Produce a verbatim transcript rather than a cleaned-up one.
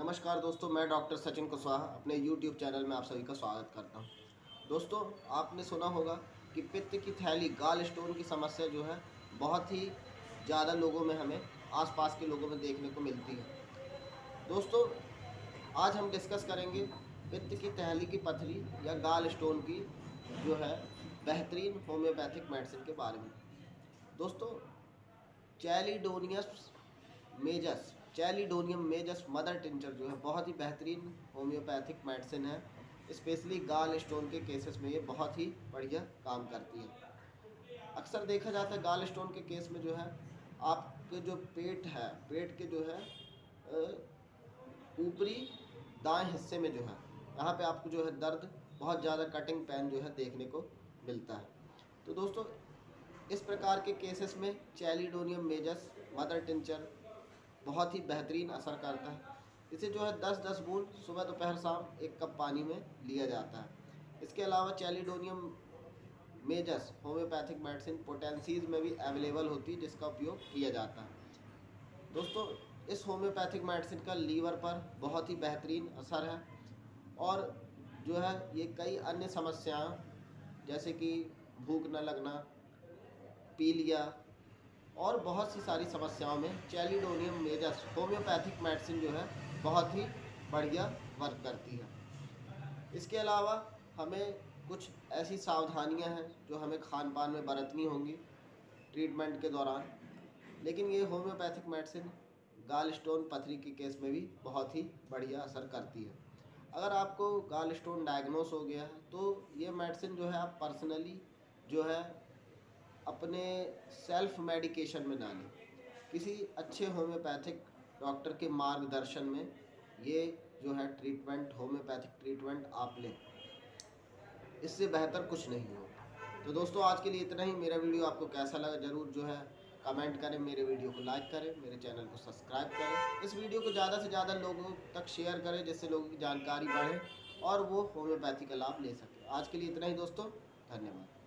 नमस्कार दोस्तों, मैं डॉक्टर सचिन कुशवाहा अपने यूट्यूब चैनल में आप सभी का स्वागत करता हूं। दोस्तों, आपने सुना होगा कि पित्त की थैली गाल स्टोन की समस्या जो है बहुत ही ज़्यादा लोगों में, हमें आसपास के लोगों में देखने को मिलती है। दोस्तों, आज हम डिस्कस करेंगे पित्त की थैली की पथरी या गाल स्टोन की जो है बेहतरीन होम्योपैथिक मेडिसिन के बारे में। दोस्तों, चैलिडोनियस मेजस चैलिडोनियम मेजस मदर टिंचर जो है बहुत ही बेहतरीन होम्योपैथिक मेडिसिन है। स्पेशली गाल स्टोन के केसेस में ये बहुत ही बढ़िया काम करती है। अक्सर देखा जाता है गाल स्टोन के केस में जो है आपके जो पेट है पेट के जो है ऊपरी दाएं हिस्से में जो है यहाँ पे आपको जो है दर्द, बहुत ज़्यादा कटिंग पेन जो है देखने को मिलता है। तो दोस्तों, इस प्रकार के केसेस में चैलिडोनियम मेजस मदर टिंचर बहुत ही बेहतरीन असर करता है। इसे जो है दस दस बूंद सुबह दोपहर शाम एक कप पानी में लिया जाता है। इसके अलावा chelidonium majus homeopathic medicine potencies में भी अवेलेबल होती है, जिसका उपयोग किया जाता है। दोस्तों, इस होम्योपैथिक मेडिसिन का लीवर पर बहुत ही बेहतरीन असर है और जो है ये कई अन्य समस्याएं जैसे कि भूख न लगना, पीलिया और बहुत सी सारी समस्याओं में चैलिडोनियम मेजस होम्योपैथिक मेडिसिन जो है बहुत ही बढ़िया वर्क करती है। इसके अलावा हमें कुछ ऐसी सावधानियां हैं जो हमें खान पान में बरतनी होंगी ट्रीटमेंट के दौरान, लेकिन ये होम्योपैथिक मेडिसिन गाल स्टोन पथरी के केस में भी बहुत ही बढ़िया असर करती है। अगर आपको गाल स्टोन डायग्नोस हो गया है तो ये मेडिसिन जो है आप पर्सनली जो है अपने सेल्फ मेडिकेशन में ना लें, किसी अच्छे होम्योपैथिक डॉक्टर के मार्गदर्शन में ये जो है ट्रीटमेंट होम्योपैथिक ट्रीटमेंट आप लें, इससे बेहतर कुछ नहीं होगा। तो दोस्तों, आज के लिए इतना ही। मेरा वीडियो आपको कैसा लगा ज़रूर जो है कमेंट करें, मेरे वीडियो को लाइक करें, मेरे चैनल को सब्सक्राइब करें, इस वीडियो को ज़्यादा से ज़्यादा लोगों तक शेयर करें जिससे लोगों की जानकारी बढ़े और वो होम्योपैथी का लाभ ले सकें। आज के लिए इतना ही दोस्तों, धन्यवाद।